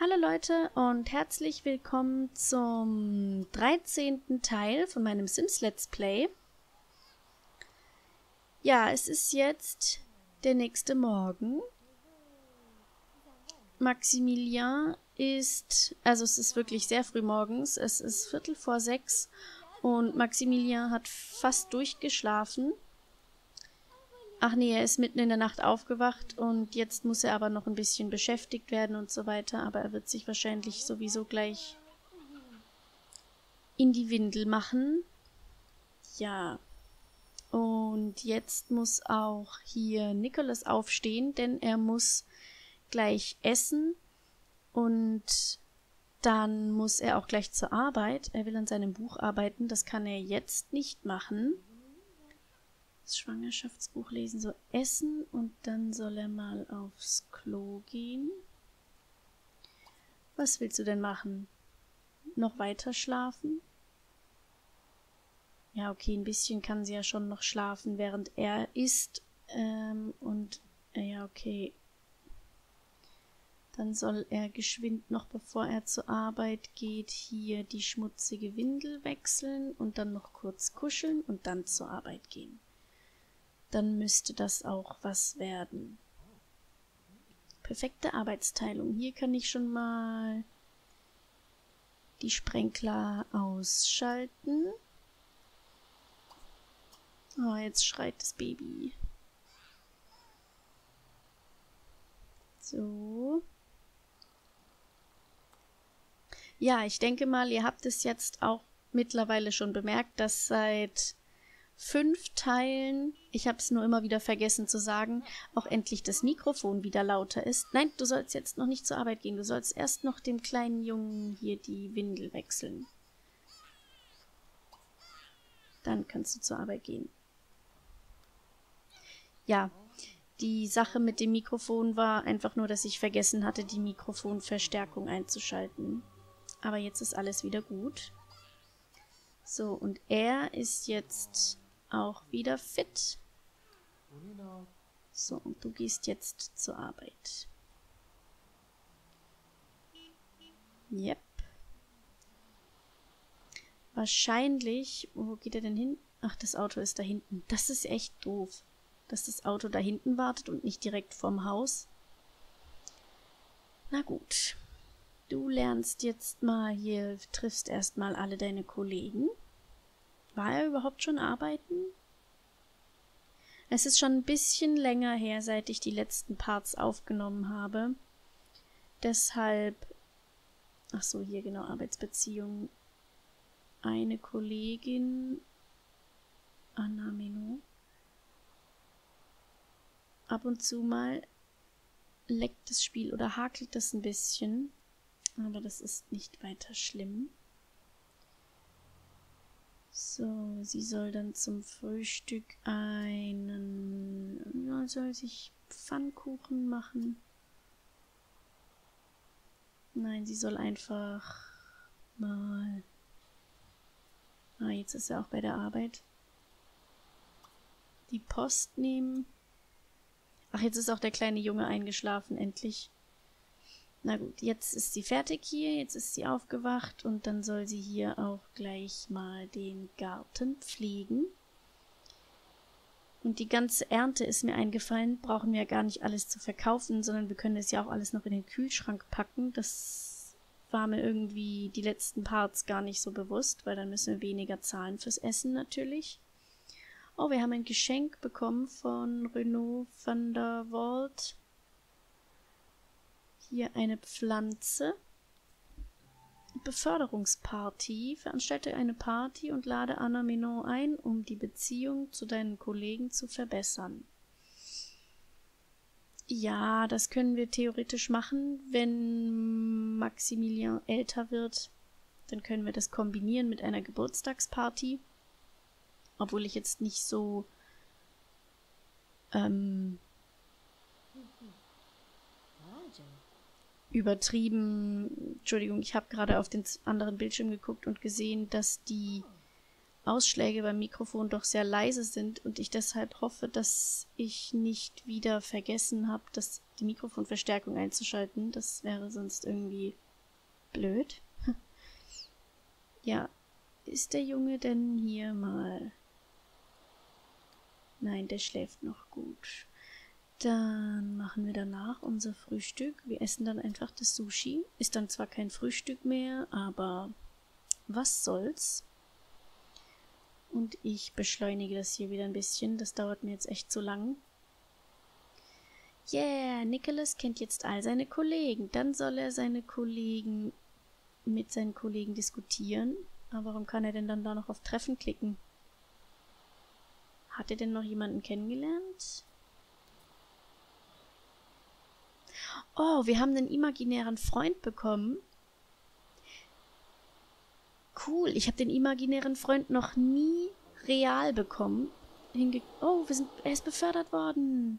Hallo Leute und herzlich willkommen zum 13. Teil von meinem Sims Let's Play. Ja, es ist jetzt der nächste Morgen. Maximilian ist, also es ist wirklich sehr früh morgens, es ist 5:45 und Maximilian hat fast durchgeschlafen. Ach nee, er ist mitten in der Nacht aufgewacht und jetzt muss er aber noch ein bisschen beschäftigt werden und so weiter, aber er wird sich wahrscheinlich sowieso gleich in die Windel machen. Ja, und jetzt muss auch hier Nicholas aufstehen, denn er muss gleich essen und dann muss er auch gleich zur Arbeit. Er will an seinem Buch arbeiten, das kann er jetzt nicht machen. Das Schwangerschaftsbuch lesen, so essen und dann soll er mal aufs Klo gehen. Was willst du denn machen? Noch weiter schlafen? Ja, okay, ein bisschen kann sie ja schon noch schlafen, während er isst. Ja, okay. Dann soll er geschwind noch, bevor er zur Arbeit geht, hier die schmutzige Windel wechseln und dann noch kurz kuscheln und dann zur Arbeit gehen. Dann müsste das auch was werden. Perfekte Arbeitsteilung. Hier kann ich schon mal die Sprenkler ausschalten. Oh, jetzt schreit das Baby. So. Ja, ich denke mal, ihr habt es jetzt auch mittlerweile schon bemerkt, dass seit 5 Teilen, ich habe es nur immer wieder vergessen zu sagen, auch endlich das Mikrofon wieder lauter ist. Nein, du sollst jetzt noch nicht zur Arbeit gehen. Du sollst erst noch dem kleinen Jungen hier die Windel wechseln. Dann kannst du zur Arbeit gehen. Ja, die Sache mit dem Mikrofon war einfach nur, dass ich vergessen hatte, die Mikrofonverstärkung einzuschalten. Aber jetzt ist alles wieder gut. So, und er ist jetzt auch wieder fit. So, und du gehst jetzt zur Arbeit. Yep. Wahrscheinlich, wo geht er denn hin? Ach, das Auto ist da hinten. Das ist echt doof, dass das Auto da hinten wartet und nicht direkt vorm Haus. Na gut. Du lernst jetzt mal hier, triffst erstmal alle deine Kollegen. War er überhaupt schon arbeiten? Es ist schon ein bisschen länger her, seit ich die letzten Parts aufgenommen habe. Deshalb, ach so, hier genau, Arbeitsbeziehung. Eine Kollegin, Anna Meno. Ab und zu mal leckt das Spiel oder hakelt das ein bisschen. Aber das ist nicht weiter schlimm. So, sie soll dann zum Frühstück soll sich Pfannkuchen machen. Nein, sie soll einfach mal... Ah, jetzt ist er auch bei der Arbeit. Die Post nehmen. Ach, jetzt ist auch der kleine Junge eingeschlafen, endlich. Na gut, jetzt ist sie fertig hier, jetzt ist sie aufgewacht und dann soll sie hier auch gleich mal den Garten pflegen. Und die ganze Ernte ist mir eingefallen, brauchen wir ja gar nicht alles zu verkaufen, sondern wir können das ja auch alles noch in den Kühlschrank packen. Das war mir irgendwie die letzten Parts gar nicht so bewusst, weil dann müssen wir weniger zahlen fürs Essen natürlich. Oh, wir haben ein Geschenk bekommen von Renaud van der Voort. Hier eine Pflanze. Beförderungsparty. Veranstalte eine Party und lade Anna Menon ein, um die Beziehung zu deinen Kollegen zu verbessern. Ja, das können wir theoretisch machen, wenn Maximilian älter wird. Dann können wir das kombinieren mit einer Geburtstagsparty. Obwohl ich jetzt nicht so übertrieben, Entschuldigung, ich habe gerade auf den anderen Bildschirm geguckt und gesehen, dass die Ausschläge beim Mikrofon doch sehr leise sind und ich deshalb hoffe, dass ich nicht wieder vergessen habe, dass die Mikrofonverstärkung einzuschalten. Das wäre sonst irgendwie blöd. Ja, ist der Junge denn hier mal... Nein, der schläft noch gut. Dann machen wir danach unser Frühstück. Wir essen dann einfach das Sushi. Ist dann zwar kein Frühstück mehr, aber was soll's. Und ich beschleunige das hier wieder ein bisschen. Das dauert mir jetzt echt zu lang. Yeah, Nicholas kennt jetzt all seine Kollegen. Dann soll er mit seinen Kollegen diskutieren. Aber warum kann er denn dann da noch auf Treffen klicken? Hat er denn noch jemanden kennengelernt? Oh, wir haben einen imaginären Freund bekommen. Cool, ich habe den imaginären Freund noch nie real bekommen. Oh, er ist befördert worden.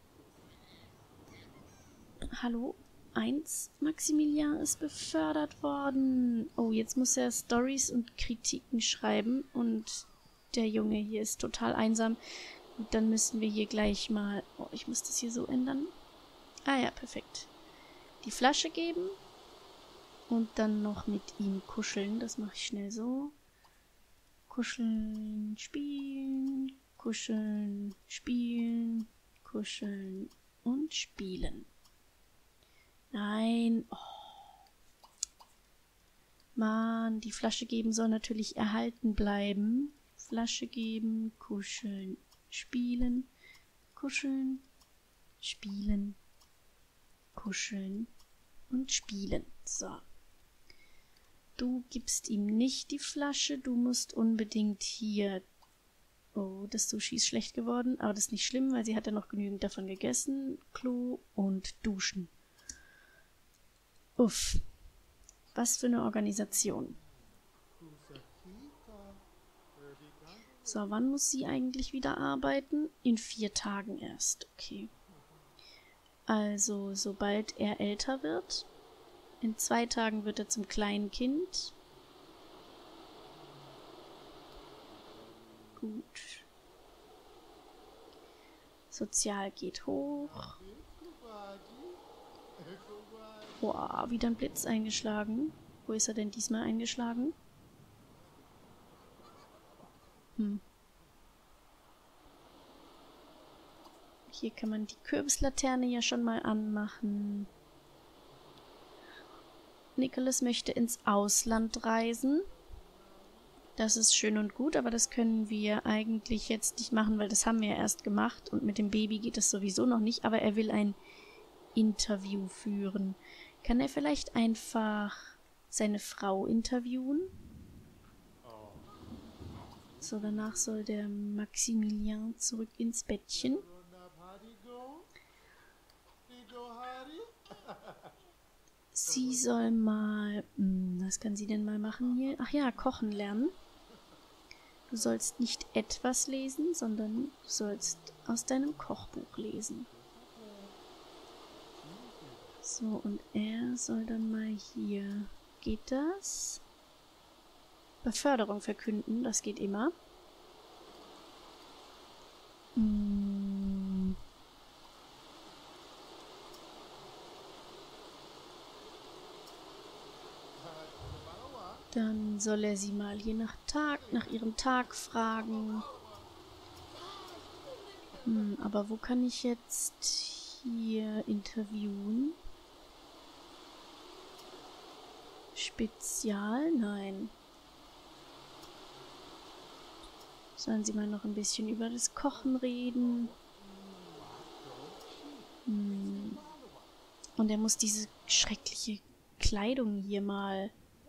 Hallo? 1, Maximilian ist befördert worden. Oh, jetzt muss er Storys und Kritiken schreiben und der Junge hier ist total einsam. Und dann müssen wir hier gleich mal... Oh, ich muss das hier so ändern. Ah ja, perfekt. Die Flasche geben und dann noch mit ihm kuscheln. Das mache ich schnell so. Kuscheln, spielen, kuscheln, spielen, kuscheln und spielen. Nein. Oh. Mann, die Flasche geben soll natürlich erhalten bleiben. Flasche geben, kuscheln, spielen, kuscheln, spielen, kuscheln und spielen. So. Du gibst ihm nicht die Flasche, du musst unbedingt hier... Oh, das Sushi ist schlecht geworden, aber das ist nicht schlimm, weil sie hat ja noch genügend davon gegessen. Klo und Duschen. Uff. Was für eine Organisation. So, wann muss sie eigentlich wieder arbeiten? In 4 Tagen erst. Okay. Also, sobald er älter wird. In 2 Tagen wird er zum kleinen Kind. Gut. Sozial geht hoch. Boah, wieder ein Blitz eingeschlagen. Wo ist er denn diesmal eingeschlagen? Hier kann man die Kürbislaterne ja schon mal anmachen. Nicholas möchte ins Ausland reisen. Das ist schön und gut, aber das können wir eigentlich jetzt nicht machen, weil das haben wir ja erst gemacht und mit dem Baby geht es sowieso noch nicht, aber er will ein Interview führen. Kann er vielleicht einfach seine Frau interviewen? So, danach soll der Maximilian zurück ins Bettchen. Sie soll mal... was kann sie denn mal machen hier? Ach ja, kochen lernen. Du sollst nicht etwas lesen, sondern du sollst aus deinem Kochbuch lesen. So, und er soll dann mal hier... Geht das? Beförderung verkünden, das geht immer. Dann soll er sie mal hier nach ihrem Tag fragen. Aber wo kann ich jetzt hier interviewen? Spezial? Nein. Sollen sie mal noch ein bisschen über das Kochen reden? Und er muss diese schreckliche Kleidung hier mal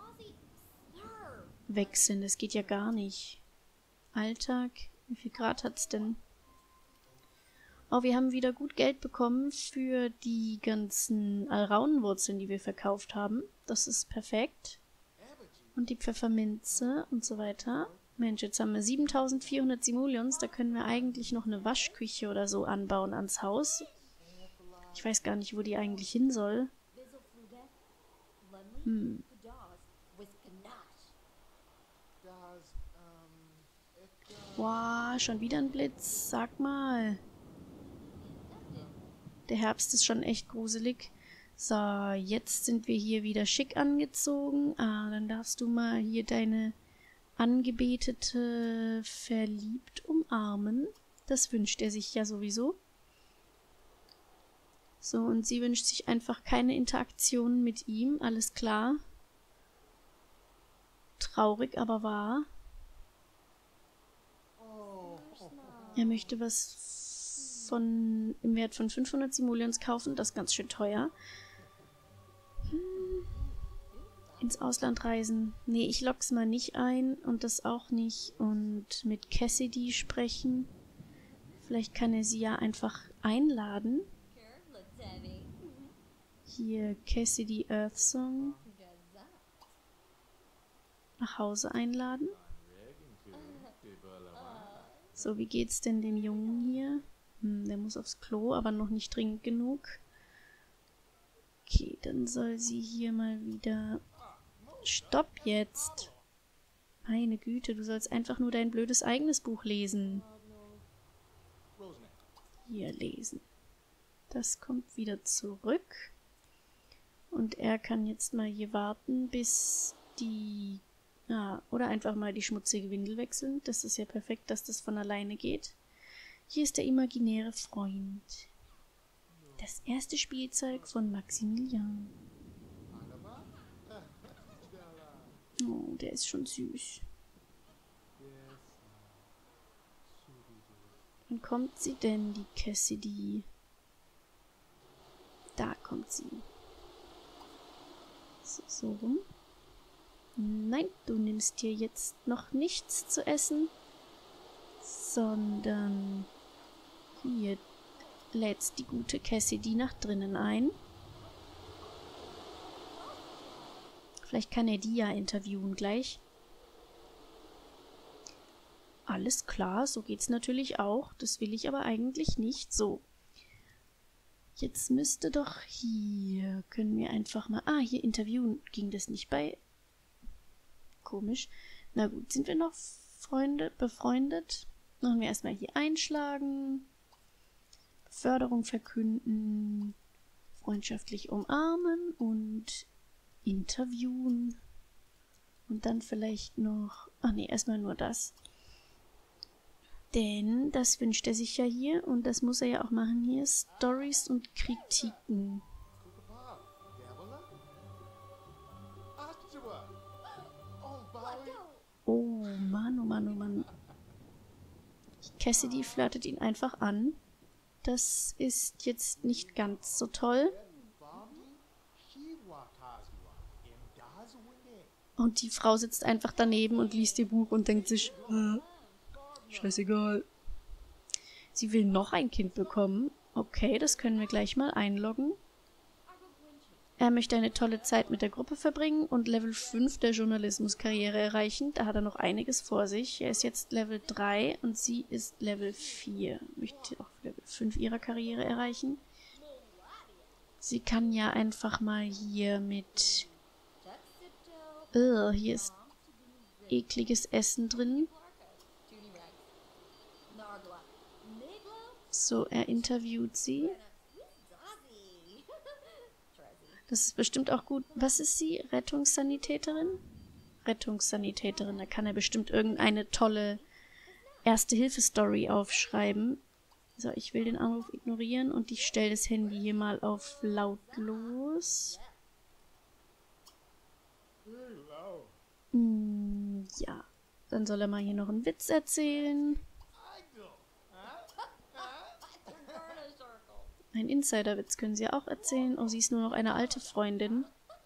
wechseln. Das geht ja gar nicht. Alltag. Wie viel Grad hat's denn? Oh, wir haben wieder gut Geld bekommen für die ganzen Alraunenwurzeln, die wir verkauft haben. Das ist perfekt. Und die Pfefferminze und so weiter. Mensch, jetzt haben wir 7400 Simoleons. Da können wir eigentlich noch eine Waschküche oder so anbauen ans Haus. Ich weiß gar nicht, wo die eigentlich hin soll. Boah, schon wieder ein Blitz. Sag mal. Der Herbst ist schon echt gruselig. So, jetzt sind wir hier wieder schick angezogen. Ah, dann darfst du mal hier deine Angebetete verliebt umarmen. Das wünscht er sich ja sowieso. So, und sie wünscht sich einfach keine Interaktion mit ihm. Alles klar. Traurig, aber wahr. Er möchte was im Wert von 500 Simoleons kaufen. Das ist ganz schön teuer. Ins Ausland reisen. Nee, ich lock's mal nicht ein und das auch nicht. Und mit Cassidy sprechen. Vielleicht kann er sie ja einfach einladen. Hier Cassidy Earthsong. Nach Hause einladen. So, wie geht's denn dem Jungen hier? Der muss aufs Klo, aber noch nicht dringend genug. Okay, dann soll sie hier mal wieder... Stopp jetzt! Meine Güte, du sollst einfach nur dein blödes eigenes Buch lesen. Hier lesen. Das kommt wieder zurück. Und er kann jetzt mal hier warten, bis die... oder einfach mal die schmutzige Windel wechseln. Das ist ja perfekt, dass das von alleine geht. Hier ist der imaginäre Freund. Das erste Spielzeug von Maximilian. Oh, der ist schon süß. Wann kommt sie denn, die Cassidy? Da kommt sie. So rum. Nein, du nimmst dir jetzt noch nichts zu essen, sondern hier lädst die gute Cassidy nach drinnen ein. Vielleicht kann er die ja interviewen gleich. Alles klar, so geht's natürlich auch. Das will ich aber eigentlich nicht. So. Jetzt müsste doch hier, können wir einfach mal... hier interviewen. Ging das nicht bei... Komisch. Na gut, sind wir noch befreundet? Machen wir erstmal hier einschlagen. Beförderung verkünden. Freundschaftlich umarmen und interviewen. Und dann vielleicht noch... erstmal nur das. Denn das wünscht er sich ja hier und das muss er ja auch machen hier. Stories und Kritiken. Oh Mann, oh Mann, oh Mann. Cassidy flirtet ihn einfach an. Das ist jetzt nicht ganz so toll. Und die Frau sitzt einfach daneben und liest ihr Buch und denkt sich, scheißegal. Sie will noch ein Kind bekommen. Okay, das können wir gleich mal einloggen. Er möchte eine tolle Zeit mit der Gruppe verbringen und Level 5 der Journalismuskarriere erreichen. Da hat er noch einiges vor sich. Er ist jetzt Level 3 und sie ist Level 4. Möchte auch Level 5 ihrer Karriere erreichen. Sie kann ja einfach mal hier mit... hier ist ekliges Essen drin. So, er interviewt sie. Das ist bestimmt auch gut. Was ist sie? Rettungssanitäterin? Rettungssanitäterin. Da kann er bestimmt irgendeine tolle Erste-Hilfe-Story aufschreiben. So, ich will den Anruf ignorieren und ich stelle das Handy hier mal auf lautlos. Ja, dann soll er mal hier noch einen Witz erzählen. Ein Insiderwitz können sie ja auch erzählen. Oh, sie ist nur noch eine alte Freundin.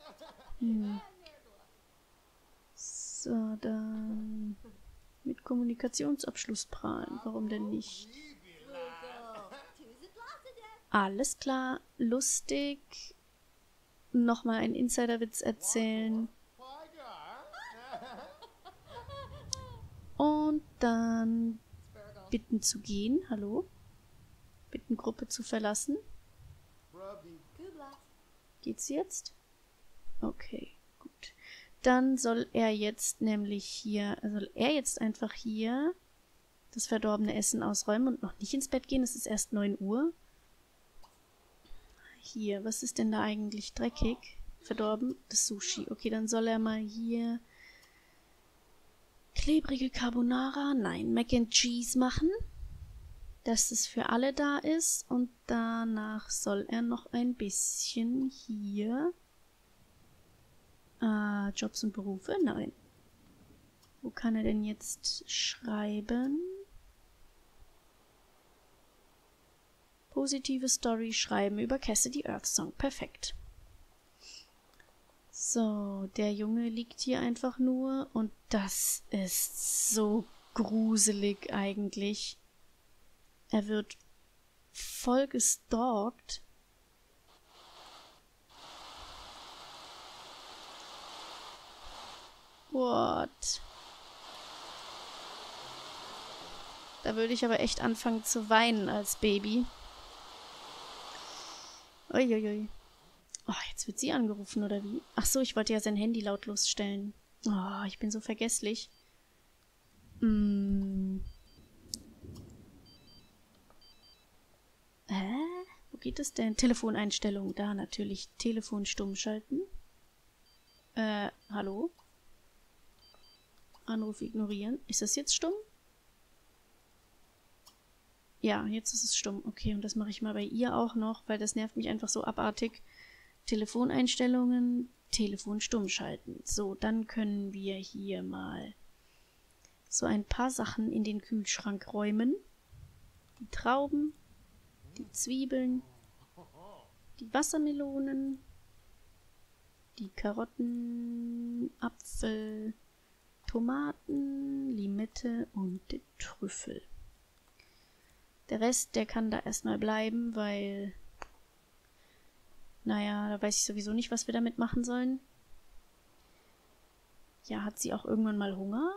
So, dann mit Kommunikationsabschluss prahlen. Warum denn nicht? Alles klar, lustig. Nochmal einen Insiderwitz erzählen. Und dann bitten zu gehen. Hallo? Bitten, Gruppe zu verlassen. Geht's jetzt? Okay, gut. Dann soll er jetzt nämlich hier, einfach hier das verdorbene Essen ausräumen und noch nicht ins Bett gehen. Es ist erst 9 Uhr. hier, was ist denn da eigentlich dreckig? Verdorben? Das Sushi. Okay, dann soll er mal hier klebrige Carbonara, nein, Mac and Cheese machen, dass es für alle da ist. Und danach soll er noch ein bisschen hier Jobs und Berufe? Nein. Wo kann er denn jetzt schreiben? Positive Story schreiben über Cassidy Earthsong. Perfekt. So, der Junge liegt hier einfach nur und das ist so gruselig eigentlich. Er wird voll gestalkt. What? Da würde ich aber echt anfangen zu weinen als Baby. Uiuiui. Oh, jetzt wird sie angerufen, oder wie? Ach so, ich wollte ja sein Handy lautlos stellen. Oh, ich bin so vergesslich. Hä? Wo geht es denn? Telefoneinstellungen. Da natürlich. Telefon stumm schalten. Hallo? Anruf ignorieren. Ist das jetzt stumm? Ja, jetzt ist es stumm. Okay, und das mache ich mal bei ihr auch noch, weil das nervt mich einfach so abartig. Telefoneinstellungen, Telefon stumm schalten. So, dann können wir hier mal so ein paar Sachen in den Kühlschrank räumen. Die Trauben, die Zwiebeln, die Wassermelonen, die Karotten, Apfel, Tomaten, Limette und den Trüffel. Der Rest, der kann da erstmal bleiben, weil, naja, da weiß ich sowieso nicht, was wir damit machen sollen. Ja, hat sie auch irgendwann mal Hunger?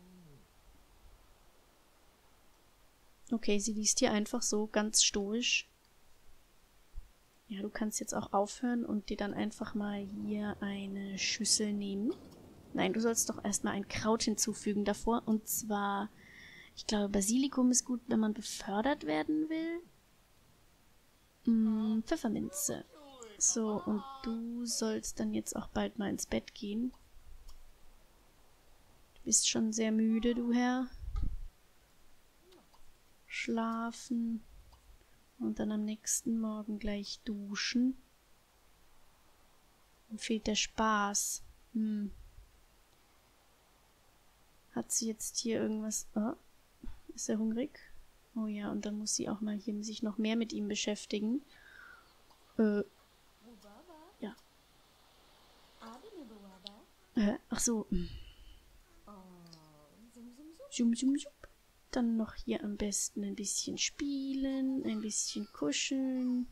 Okay, sie liest hier einfach so ganz stoisch. Ja, du kannst jetzt auch aufhören und dir dann einfach mal hier eine Schüssel nehmen. Nein, du sollst doch erstmal ein Kraut hinzufügen davor. Und zwar, ich glaube, Basilikum ist gut, wenn man befördert werden will. Pfefferminze. So, und du sollst dann jetzt auch bald mal ins Bett gehen. Du bist schon sehr müde, du Herr. Schlafen. Und dann am nächsten Morgen gleich duschen. Dann fehlt der Spaß. Hat sie jetzt hier irgendwas... Oh, ist er hungrig? Oh ja, und dann muss sie auch mal hier sich noch mehr mit ihm beschäftigen. Ja. Ach so. Dann noch hier am besten ein bisschen spielen, ein bisschen kuscheln.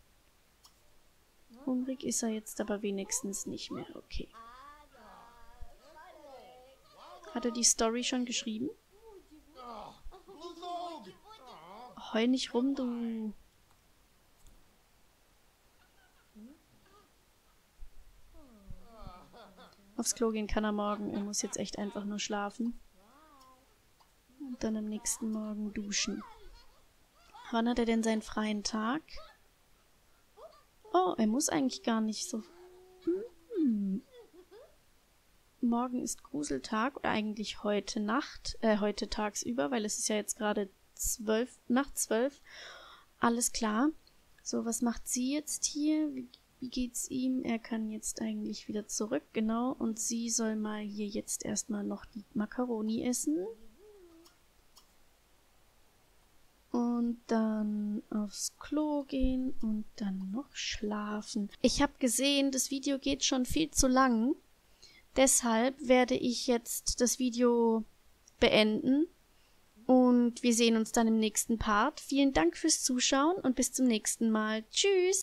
Hungrig ist er jetzt aber wenigstens nicht mehr. Okay. Hat er die Story schon geschrieben? Heul nicht rum, du. Aufs Klo gehen kann er morgen. Er muss jetzt echt einfach nur schlafen. Und dann am nächsten Morgen duschen. Wann hat er denn seinen freien Tag? Oh, er muss eigentlich gar nicht so... Morgen ist Gruseltag oder eigentlich heute Nacht, heute tagsüber, weil es ist ja jetzt gerade nach 12. Alles klar. So, was macht sie jetzt hier? Wie geht's ihm? Er kann jetzt eigentlich wieder zurück, genau. Und sie soll mal hier jetzt erstmal noch die Macaroni essen. Und dann aufs Klo gehen und dann noch schlafen. Ich habe gesehen, das Video geht schon viel zu lang. Deshalb werde ich jetzt das Video beenden. Und wir sehen uns dann im nächsten Part. Vielen Dank fürs Zuschauen und bis zum nächsten Mal. Tschüss!